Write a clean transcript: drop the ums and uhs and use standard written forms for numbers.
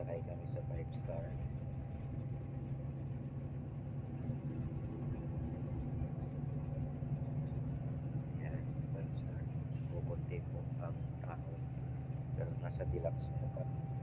sakay kami sa 5 star. Yan, 5 star. Pupunti po ang tao. Pero nasa deluxe po kami.